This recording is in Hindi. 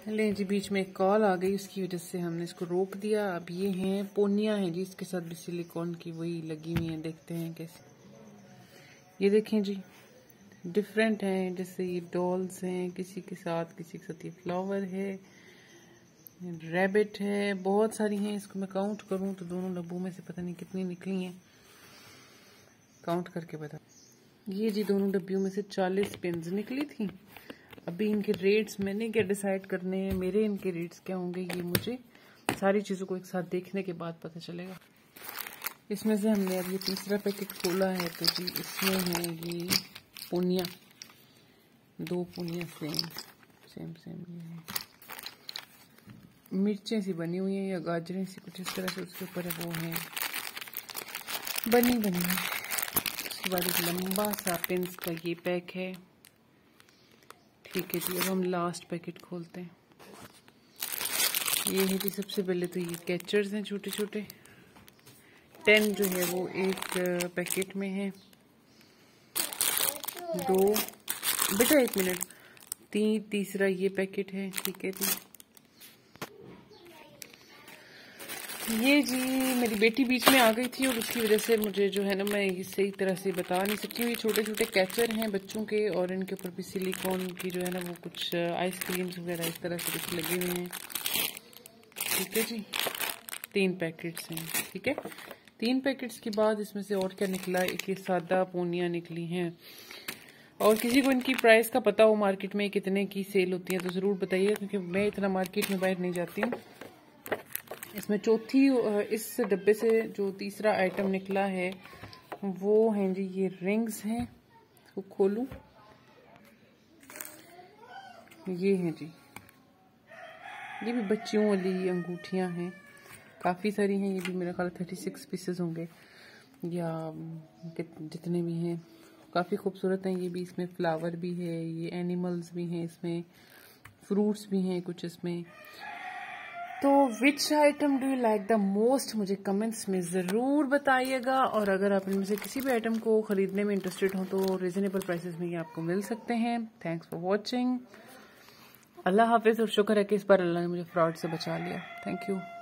लें जी, बीच में एक कॉल आ गई, उसकी वजह से हमने इसको रोक दिया। अब ये हैं पोनिया हैं जी, इसके साथ भी सिलिकॉन की वही लगी हुई है। देखते हैं कैसे। ये देखें जी, डिफरेंट हैं। जैसे ये डॉल्स हैं, किसी के साथ ये फ्लावर है, रैबिट है, बहुत सारी हैं। इसको मैं काउंट करूं तो दोनों डब्बों में से पता नहीं कितनी निकली हैं, काउंट करके बता। ये जी दोनों डब्बियों में से 40 पिन्स निकली थी। अभी इनके रेट्स मैंने क्या डिसाइड करने हैं, मेरे इनके रेट्स क्या होंगे, ये मुझे सारी चीज़ों को एक साथ देखने के बाद पता चलेगा। इसमें से हमने अब ये तीसरा पैकेट खोला है, तो जी इसमें है ये पुनिया, 2 पुनिया सेम ये है। मिर्चें सी बनी हुई हैं या गाजरें सी कुछ इस तरह से उसके ऊपर है, वो है बनी है। उसके बाद एक लंबा सा पिंस का ये पैक है। ठीक है जी, अब हम लास्ट पैकेट खोलते हैं। ये है जी, सबसे पहले तो ये कैचर्स हैं छोटे छोटे, 10 जो है वो एक पैकेट में है। 2 बेटा 1 मिनट, तीसरा ये पैकेट है। ठीक है जी, ये जी मेरी बेटी बीच में आ गई थी और उसकी वजह से मुझे जो है ना, मैं ये सही तरह से बता नहीं सकती हूँ। ये छोटे छोटे कैचर हैं बच्चों के, और इनके ऊपर भी सिलिकॉन की जो है ना वो कुछ आइसक्रीम्स वगैरह इस तरह से कुछ लगे हुए हैं। ठीक है जी, 3 पैकेट्स हैं। ठीक है, 3 पैकेट्स के बाद इसमें से और क्या निकला, एक ये सादा पोनिया निकली हैं। और किसी को इनकी प्राइस का पता हो मार्केट में कितने की सेल होती है तो ज़रूर बताइए, क्योंकि मैं इतना मार्केट में बाहर नहीं जाती हूँ। इसमें इस डब्बे से जो तीसरा आइटम निकला है वो हैं जी ये रिंग्स हैं। इसको खोलूं, ये हैं जी, ये भी बच्चियों वाली अंगूठियां हैं, काफ़ी सारी हैं। ये भी मेरा ख्याल 36 पीसेस होंगे या जितने भी हैं, काफ़ी खूबसूरत हैं। ये भी, इसमें फ्लावर भी है, ये एनिमल्स भी हैं, इसमें फ्रूट्स भी हैं कुछ इसमें। तो which item do you like the most, मुझे कमेंट्स में ज़रूर बताइएगा। और अगर आप इनमें से किसी भी आइटम को ख़रीदने में इंटरेस्टेड हो तो रिजनेबल प्राइसेस में ये आपको मिल सकते हैं। Thanks for watching. अल्लाह हाफिज़, और शुक्र है कि इस बार अल्लाह ने मुझे फ्रॉड से बचा लिया। Thank you.